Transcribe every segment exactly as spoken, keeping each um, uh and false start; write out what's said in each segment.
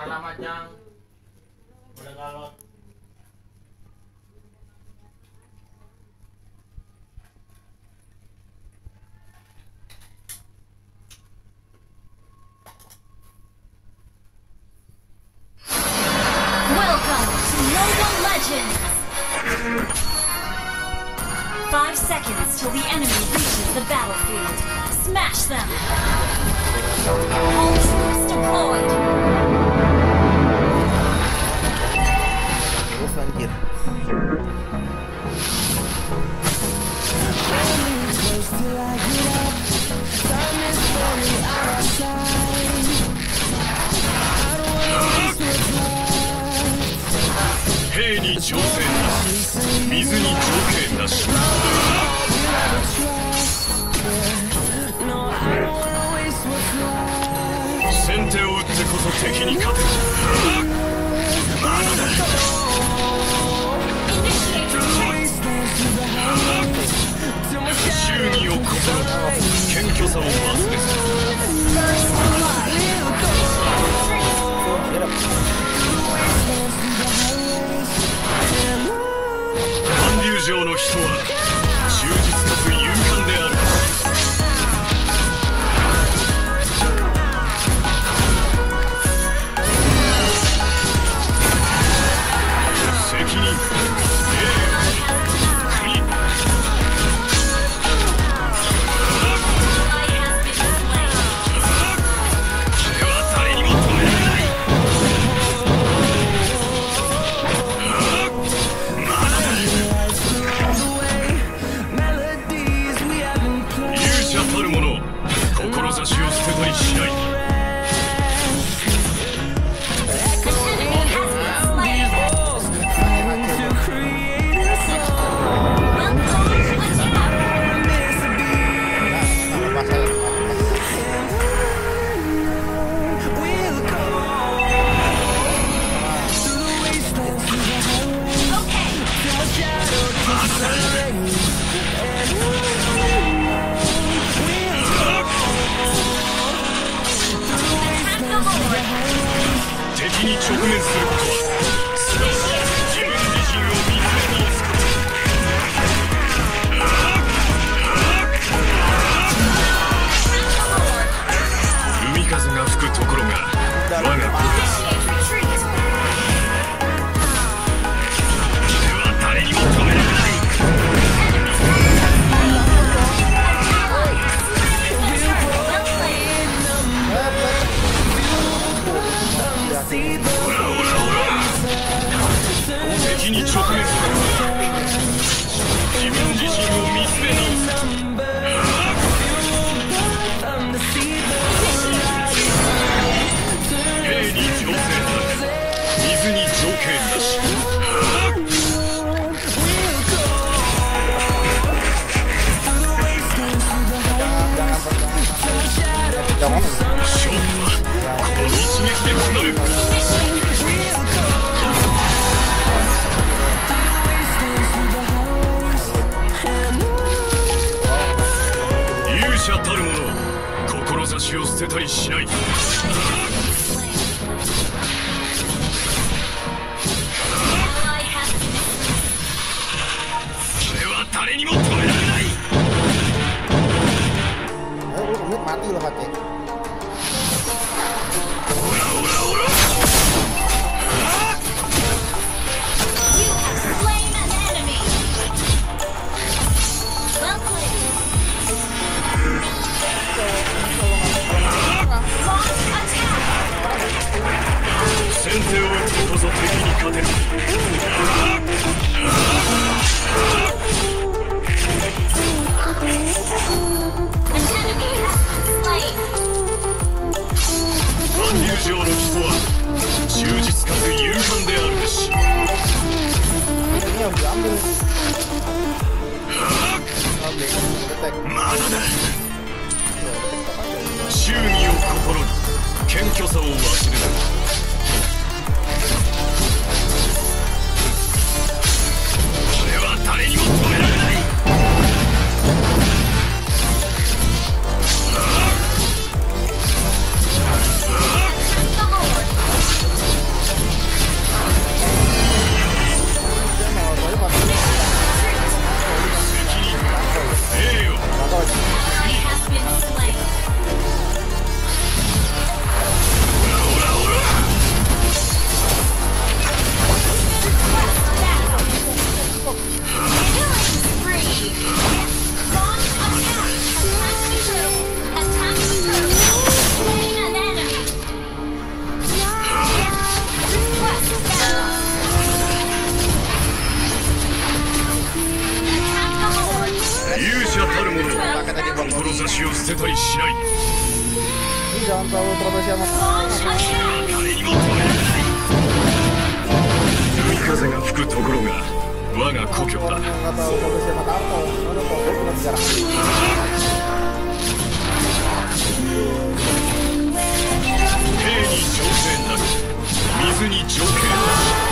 Alamatnya boleh kalau Welcome to Mobile Legends! Five seconds till the enemy reaches the battlefield. Smash them! All troops deployed! Anjir. Heiに挑戦なし、水に条件なし。先手を打ってこそ敵に勝てる。まだだ。忠義をこそ謙虚さを忘れず。巌流城の人は忠実かつ勇敢である。責任、栄誉、国。それは誰にも止められない。志を捨てたりしない。敵に直面することはすなわち自分自身を見つめ直すこと。海風が吹くところが我が子です。それは誰にも止められない。敵に直面する自分自身を見つめ直す。兵に情勢なく水に条件なし。勝負はこの一撃で決まる。勇者たる者、志を捨てたりしない。それは誰にも止められない。 Mati loh hati. Ora ora ora. You have slain an enemy! Well played! Launch attack! 先手を打ってこそ敵に勝てる。巌流城の人は忠実かつ勇敢であるべし。まだだ。忠義を心に謙虚さを忘れる。それは誰にも止められない。 志を捨てたりしない。 Ini jangan terlalu profesional. Launch attack! 誰にも止められない。海風が吹くところが我が故郷だ。 Orang yang nggak tahu profesional apa, mana tahu dia punya sejarah. 兵に情勢なく、水に情景なし。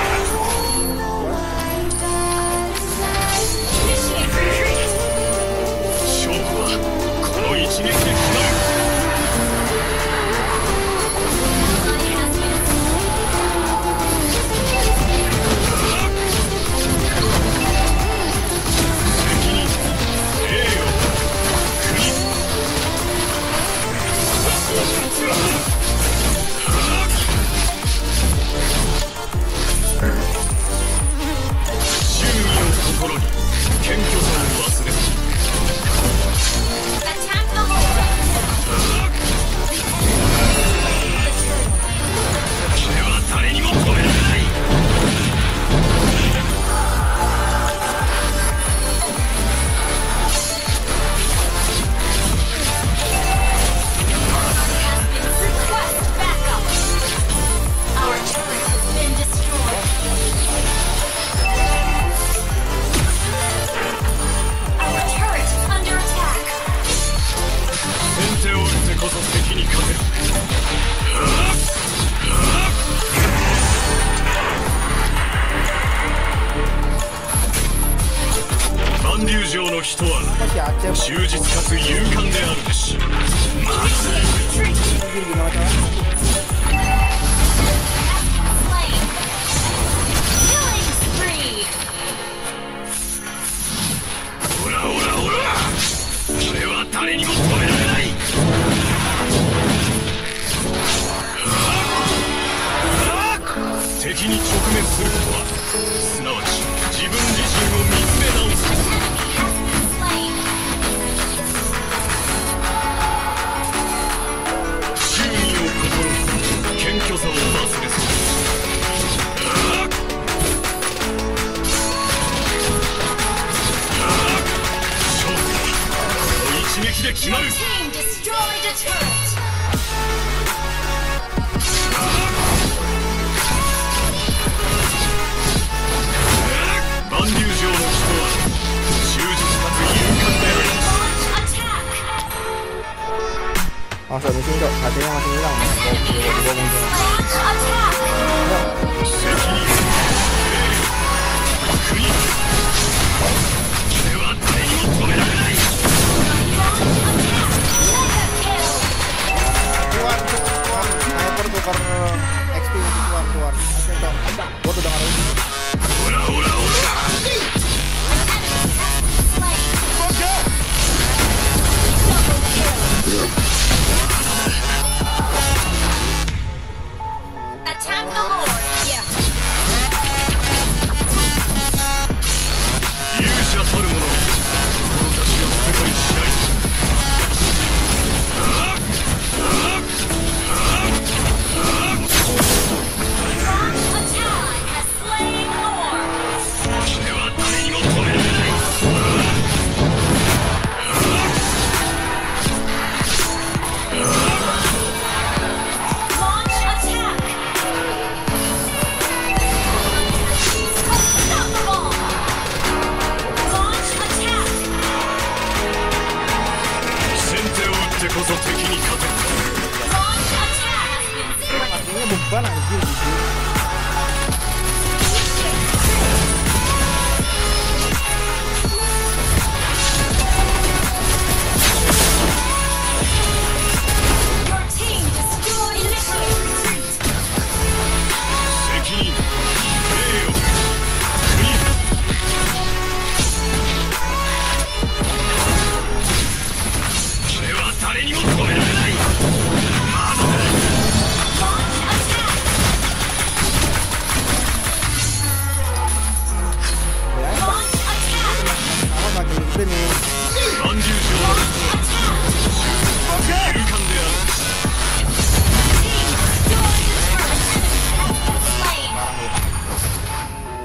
勝負はこの一撃で決まる。 人は忠実かつ勇敢であるべし。まず オラオラオラ、俺は誰にも止められない。敵に直面することはすなわち自分自身を見つめ直す。 謙虚さを忘れそうです。勝負はこの一撃で決まる。万竜城の人は忠実かつ勇敢である。 Masuk di sini dok, hatinya masih hilang. Tiba-tiba muncul. Tuan, tuan, sniper tukar X P untuk tuan, tuan. Oke dong, gua tuh dengar ini. Attack the Lord! Yeah. 勇者たる者、志を捨てたりしない。 Beban anjir gitu.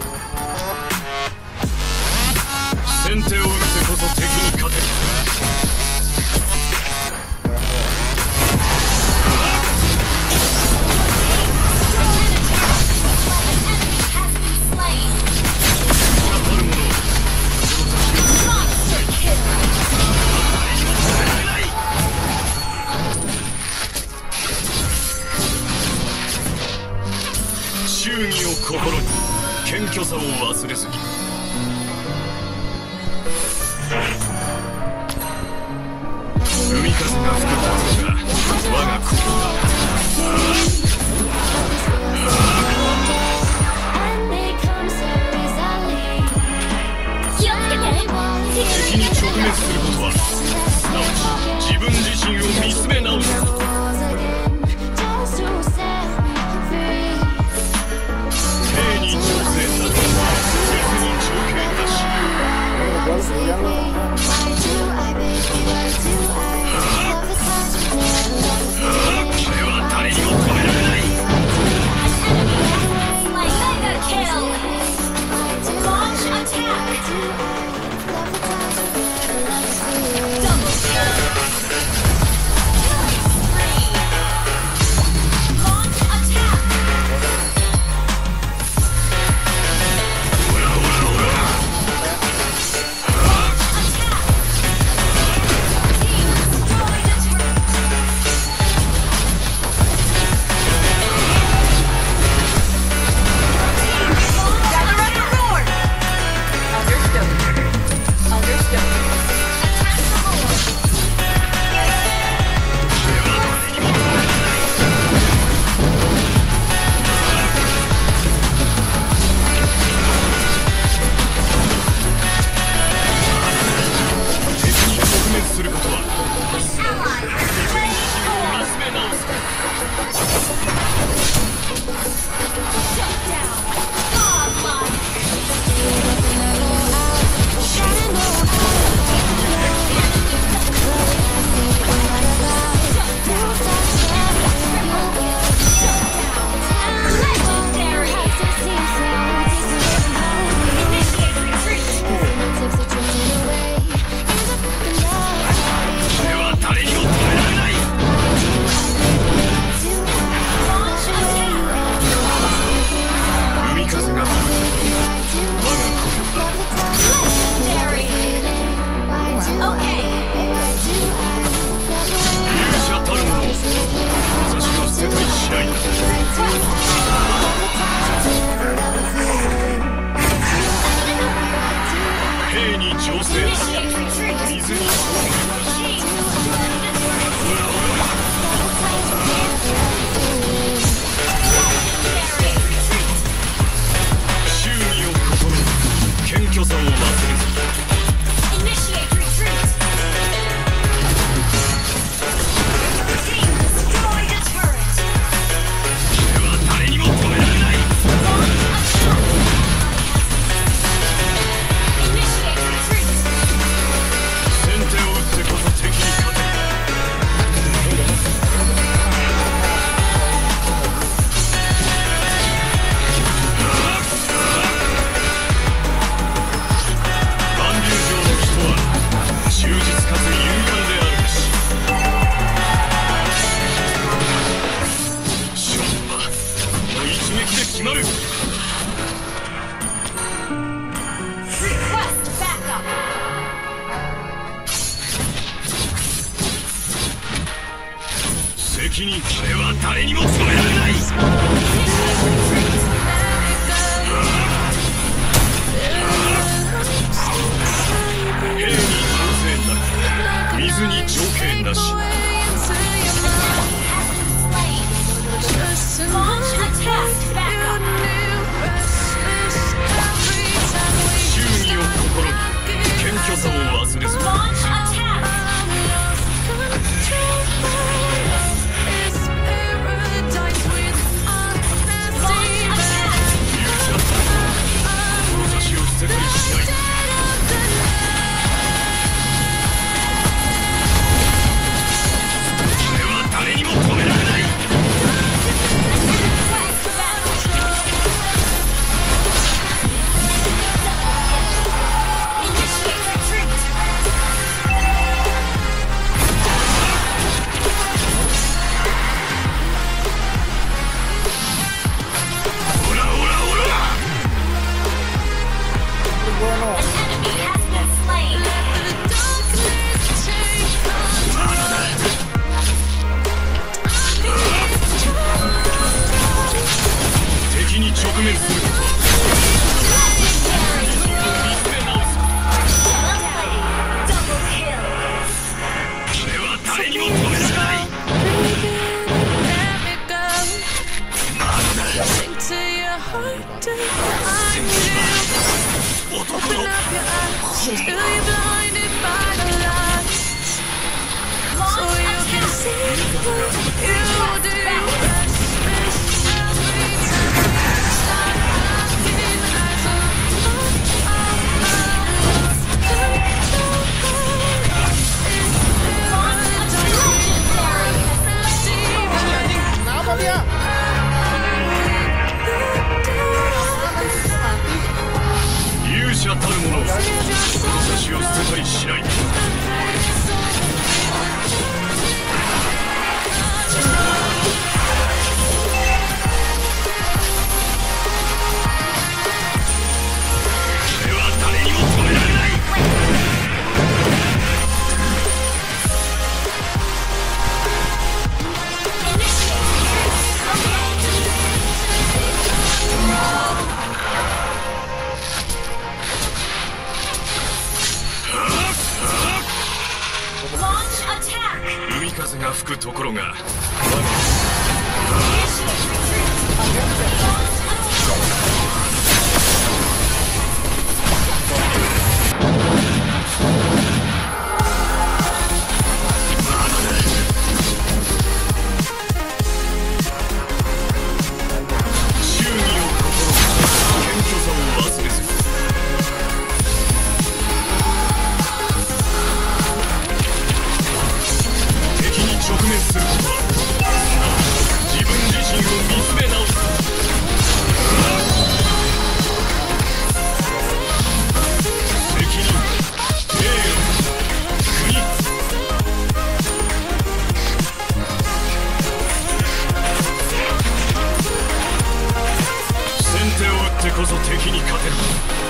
先手を打ってこそ敵に勝てる。 ことはすなわち自分自身を見つめ直す。兵に挑戦など別に条件なし。これは誰にも止められない。 Mega kill! Launch attack! Double kill! Three! Launch attack! Till you're blinded by the light. Kenapa dia? 勇者たる者その差しを捨てたりしない。俺は誰にも止められない。海風が吹くところが忠義を心謙虚さを忘れず敵に直面することは自分自身を見つめ直す。責任、名誉、国。先手を打ってこそ敵に勝てる。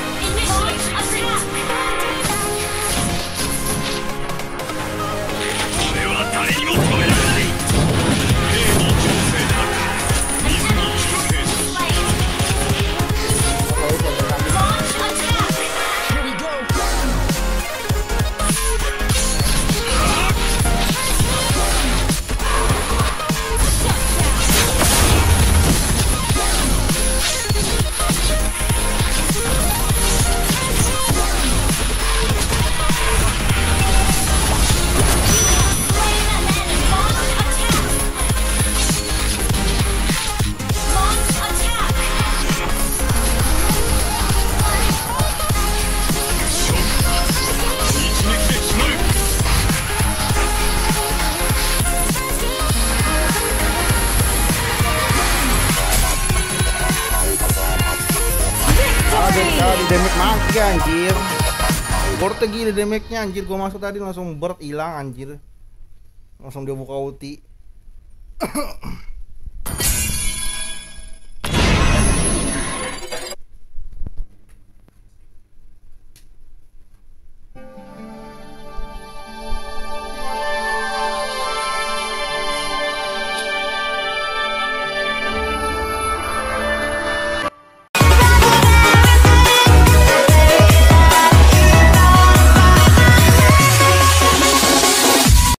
俺は誰にも止められない。兵に忠誠なく水に忠誠なし。 Di damage mati anjir. Borte gila damage-nya anjir. Gua masuk tadi langsung bird hilang anjir. Langsung dia buka ulti.